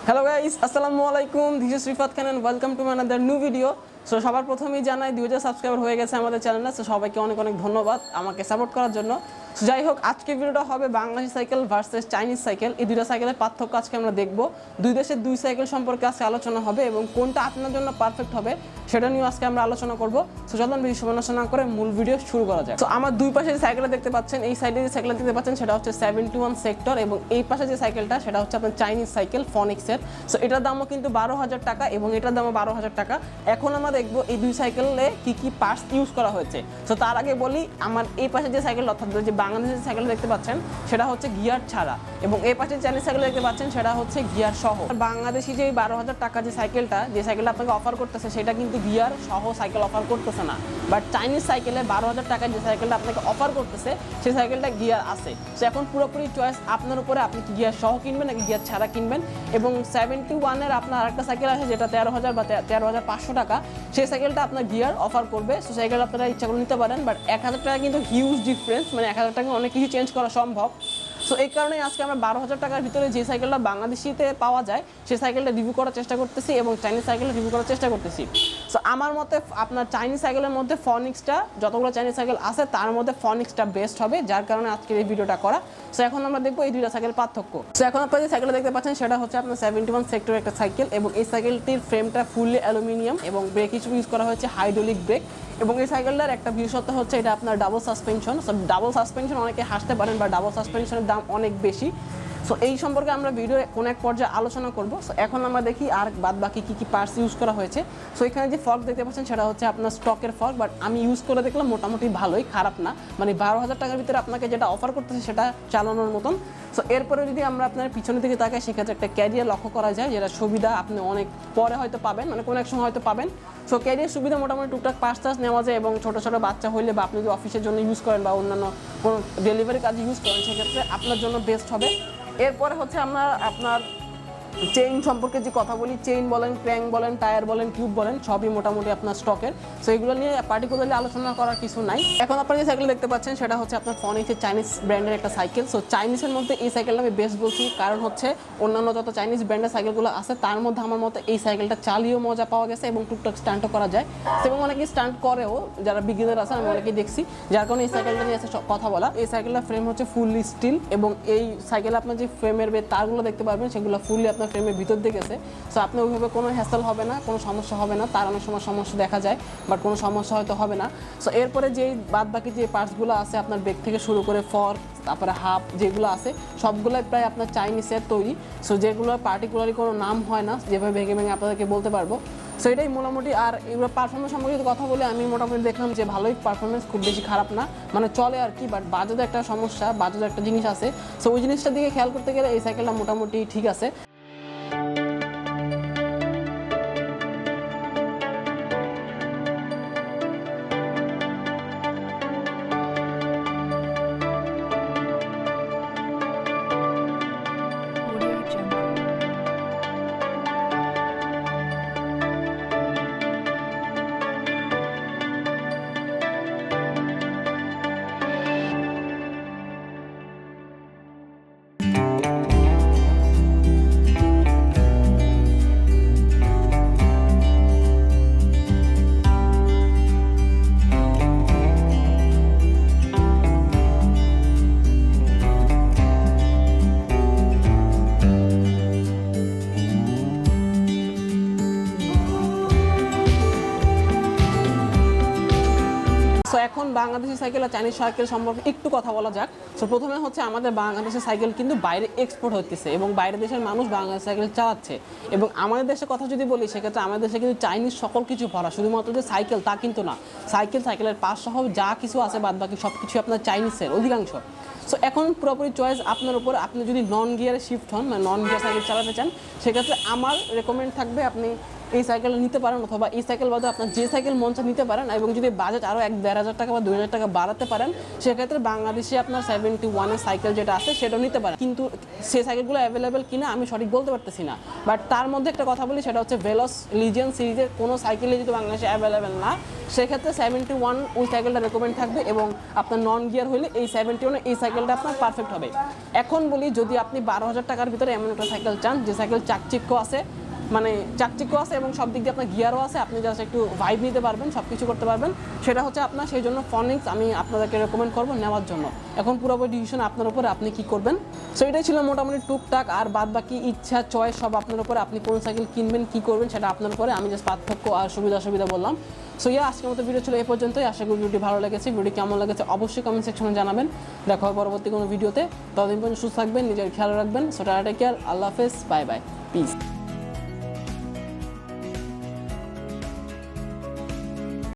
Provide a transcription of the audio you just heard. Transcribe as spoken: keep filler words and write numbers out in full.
Hello guys, আসসালামু আলাইকুম। This is Rifat Khan and welcome to another new video. So সবার প্রথমেই জানাই দুই হাজার সাবস্ক্রাইবার হয়ে গেছে আমাদের চ্যানেলে। সো সবাইকে অনেক অনেক ধন্যবাদ আমাকে সাপোর্ট করার জন্য। সো যাই হোক, আজকে ভিডিওটা হবে Bangladeshi cycle versus Chinese cycle. এই দুইটা সাইকেলের পার্থক্য আজকে আমরা দেখব। দুই দেশের দুই সাইকেল সম্পর্কে আজকে আলোচনা হবে এবং কোনটা আপনার জন্য পারফেক্ট হবে সেটা নিয়ে আজকে আমরা আলোচনা করব। সো চলুন বেশি সময় নষ্ট না করে মূল ভিডিও শুরু করা যাক। সো আমার দুই পাশে যে সাইকেলটা দেখতে পাচ্ছেন, এই সাইডে যে সাইকেলটা দেখতে পাচ্ছেন সেটা হচ্ছে সেভেন্টি ওয়ান সেক্টর এবং এই পাশে যে সাইকেলটা সেটা হচ্ছে আপনার চাইনিজ সাইকেল ফনিক্সের। সো এটার দামও কিন্তু বারো হাজার টাকা এবং এটার দামও বারো হাজার টাকা। এখন আমরা দেখবো এই দুই সাইকেলে কী কী পার্টস ইউজ করা হয়েছে। সো তার আগে বলি, আমার এই পাশে যে সাইকেল অর্থাৎ যে বাংলাদেশের সাইকেল দেখতে পাচ্ছেন সেটা হচ্ছে গিয়ার ছাড়া এবং এই পাশে চাইনিজ সাইকেল দেখতে পাচ্ছেন সেটা হচ্ছে গিয়ার সহ। বাংলাদেশি যে বারো হাজার টাকা যে সাইকেলটা যে সাইকেলটা আপনাকে অফার করতেছে সেটা কিন্তু গিয়ার সহ সাইকেল অফার করতেছে না, বাট চাইনিজ সাইকেলে বারো হাজার টাকায় যে সাইকেলটা আপনাকে অফার করতেছে সেই সাইকেলটা গিয়ার আছে। সো এখন পুরোপুরি চয়েস আপনার উপরে, আপনি কি গিয়ার সহ কিনবেন নাকি গিয়ার ছাড়া কিনবেন। এবং সেভেন্টি ওয়ানের আপনার আরেকটা সাইকেল আছে যেটা তেরো হাজার বা তেরো হাজার পাঁচশো টাকা, সেই সাইকেলটা আপনার গিয়ার অফার করবে। সো সাইকেল আপনারা ইচ্ছা করে নিতে পারেন, বাট এক হাজার টাকা কিন্তু হিউজ ডিফারেন্স, মানে এক হাজার টাকা অনেক কিছু চেঞ্জ করা সম্ভব। সো এই কারণে আজকে আমরা বারো হাজার টাকার ভিতরে যে সাইকেলটা বাংলাদেশিতে পাওয়া যায় সেই সাইকেলটা রিভিউ করার চেষ্টা করতেছি এবং চাইনিজ সাইকেলটা রিভিউ করার চেষ্টা করতেছি। সো আমার মতে আপনার চাইনিজ সাইকেলের মধ্যে ফনিক্সটা, যতগুলো চাইনিজ সাইকেল আছে তার মধ্যে ফনিক্সটা বেস্ট হবে, যার কারণে আজকের এই ভিডিওটা করা। সো এখন আমরা দেখবো এই দুইটা সাইকেল পার্থক্য। সো এখন আপনারা যে সাইকেলটা দেখতে পাচ্ছেন সেটা হচ্ছে আপনার সেভেন্টি ওয়ান সেক্টর একটা সাইকেল এবং এই সাইকেলটির ফ্রেমটা ফুললি অ্যালুমিনিয়াম এবং ব্রেক হিসেবে ইউজ করা হয়েছে হাইড্রোলিক ব্রেক। এবং এই সাইকেলটার একটা বিশেষত্ব হচ্ছে এটা আপনার double suspension. So double suspension অনেকে হাসতে পারেন, বা ডাবল সাসপেনশনের দাম অনেক বেশি। সো এই সম্পর্কে আমরা ভিডিও কোন এক পর্যায়ে আলোচনা করব। সো এখন আমরা দেখি আর বাদ বাকি কী কী পার্টস ইউজ করা হয়েছে। সো এখানে যে ফর্ক দেখতে পাচ্ছেন সেটা হচ্ছে আপনার স্টকের ফর্ক, বাট আমি ইউজ করে দেখলাম মোটামুটি ভালোই, খারাপ না। মানে বারো হাজার টাকার ভিতরে আপনাকে যেটা অফার করতেছে সেটা চালানোর মতন। সো এরপরে যদি আমরা আপনার পিছনের দিকে তাকাই সেক্ষেত্রে একটা ক্যারিয়ার লক্ষ্য করা যায়, যেটা সুবিধা আপনি অনেক পরে হয়তো পাবেন, মানে কোনো এক সময় হয়তো পাবেন। সো ক্যারিয়ার সুবিধা মোটামুটি টুকটাক পাঁচ টাচ নেওয়া যায় এবং ছোটো ছোটো বাচ্চা হইলে বা আপনি যদি অফিসের জন্য ইউজ করেন বা অন্যান্য কোনো ডেলিভারি কাজে ইউজ করেন সেক্ষেত্রে আপনার জন্য বেস্ট হবে। এরপরে হচ্ছে আমরা আপনার চেইন সম্পর্কে যে কথা বলি, চেইন বলেন, ক্র্যাঙ্ক বলেন, টায়ার বলেন, টিউব বলেন, সবই মোটামুটি আপনার স্টকের। সো এগুলো নিয়ে পার্টিকুলারলি আলোচনা করার কিছু নাই। এখন আপনারা যে সাইকেল দেখতে পাচ্ছেন সেটা হচ্ছে আপনার ফনিক্সের চাইনিজ ব্র্যান্ডের একটা সাইকেল। সো চাইনিজের মধ্যে এই সাইকেলটা আমি বেস্ট বলছি, কারণ হচ্ছে অন্যান্য যত চাইনিজ ব্র্যান্ডের সাইকেলগুলো আছে তার মধ্যে আমার মতে এই সাইকেলটা চালিয়েও মজা পাওয়া গেছে এবং টুকটাক স্টান্টও করা যায় এবং অনেকেই স্টান্ট করেও, যারা বিগিনার আছে আমি অনেকেই দেখছি, যার কারণে এই সাইকেলটা নিয়ে আছে কথা বলা। এই সাইকেলটার ফ্রেম হচ্ছে ফুললি স্টিল এবং এই সাইকেলে আপনার যে ফ্রেমের তারগুলো দেখতে পারবেন সেগুলো ফুললি আপনার ফ্রেমের ভিতর দিকে গেছে। সো আপনি ওইভাবে কোনো হ্যাসেল হবে না, কোনো সমস্যা হবে না। তার অনেক সময় সমস্যা দেখা যায়, বাট কোনো সমস্যা হয়তো হবে না। সো এরপরে যেই বাদ বাকি যে পার্টসগুলো আছে আপনার ব্রেক থেকে শুরু করে ফর্ক, তারপরে হাফ যেগুলো আছে সবগুলোই প্রায় আপনার চাইনিজের তৈরি। সো যেগুলো পার্টিকুলারলি কোনো নাম হয় না, যেভাবে ভেঙে ভেঙে আপনাদেরকে বলতে পারবো। সো এটাই মোটামুটি। আর এগুলো পারফরমেন্স সম্পর্কে যদি কথা বলে আমি মোটামুটি দেখলাম যে ভালোই পারফরমেন্স, খুব বেশি খারাপ না, মানে চলে আর কি। বাট বাজাজের একটা সমস্যা, বাজাজের একটা জিনিস আছে। সো ওই জিনিসটার দিকে খেয়াল করতে গেলে এই সাইকেলটা মোটামুটি ঠিক আছে। সো এখন বাংলাদেশি সাইকেল আর চাইনিজ সাইকেল সম্পর্কে একটু কথা বলা যাক। সো প্রথমে হচ্ছে আমাদের বাংলাদেশের সাইকেল কিন্তু বাইরে এক্সপোর্ট হতেছে এবং বাইরের দেশের মানুষ বাংলাদেশ সাইকেল চালাচ্ছে। এবং আমাদের দেশের কথা যদি বলি সেক্ষেত্রে আমাদের দেশে কিন্তু চাইনিজ সকল কিছু ভরা, শুধুমাত্র যে সাইকেল তা কিন্তু না, সাইকেল, সাইকেলের পাশ সহ যা কিছু আছে বাদ বাকি সব কিছু আপনার চাইনিজের অধিকাংশ। সো এখন পুরোপুরি চয়েস আপনার উপর। আপনি যদি নন গিয়ারে শিফট হন, মানে নন গিয়ার সাইকেল চালাতে চান সেক্ষেত্রে আমার রেকমেন্ড থাকবে আপনি এই সাইকেলটা নিতে পারেন, অথবা এই সাইকেল বাদে আপনার যে সাইকেল মন চায় নিতে পারেন। এবং যদি বাজেট আরও এক দেড় হাজার টাকা বা দুই হাজার টাকা বাড়াতে পারেন, সেক্ষেত্রে বাংলাদেশে আপনার সেভেন্টি ওয়ানের সাইকেল যেটা আছে সেটাও নিতে পারেন। কিন্তু সেই সাইকেলগুলো অ্যাভেলেবেল কিনা আমি সঠিক বলতে পারতেছি না। বাট তার মধ্যে একটা কথা বলি, সেটা হচ্ছে ভেলোস লিজিয়ন সিরিজের কোনো সাইকেলে যদি বাংলাদেশে অ্যাভেলেবেল না, সেক্ষেত্রে সেভেন্টি ওয়ান ওই সাইকেলটা রেকমেন্ড থাকবে। এবং আপনার নন গিয়ার হলে এই সেভেন্টি ওয়ান এই সাইকেলটা আপনার পারফেক্ট হবে। এখন বলি, যদি আপনি বারো হাজার টাকার ভিতরে এমন একটা সাইকেল চান যে সাইকেল চাকচিক্য আছে, মানে চাকচিক্য আছে এবং সব দিক দিয়ে আপনার গিয়ারও আছে, আপনি জাস্ট একটু ভাইব নিতে পারবেন, সব কিছু করতে পারবেন, সেটা হচ্ছে আপনার সেই জন্য ফনিক্স আমি আপনাদেরকে রেকমেন্ড করবো নেওয়ার জন্য। এখন পুরোপুরি ডিসিশন আপনার উপরে, আপনি কি করবেন। সো এটাই ছিল মোটামুটি টুকটাক, আর বাদ বাকি ইচ্ছা চয়েস সব আপনার উপরে, আপনি কোন সাইকেল কিনবেন কী করবেন সেটা আপনার উপরে। আমি জাস্ট পার্থক্য আর সুবিধা সুবিধা বললাম। সো ইয়া, আজকের মতো ভিডিও ছিল এই পর্যন্তই। আশা করি ভিডিওটি ভালো লেগেছে। ভিডিও কেমন লেগেছে অবশ্যই কমেন্ট সেকশনে জানাবেন। দেখা হবে পরবর্তী কোনো ভিডিওতে। ততদিন পর্যন্ত সুস্থ থাকবেন, নিজের খেয়াল রাখবেন। সো টাটা, টেক কেয়ার, আল্লাহ হাফেজ, বাই বাই, পিস।